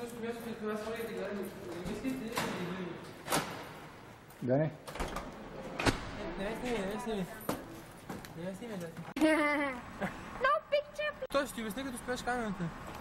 Също място, в това своите гради. Не мислите ли да ги Да не. Не сними. Да. No picture. Той ще ти обясня, като спреш камерата.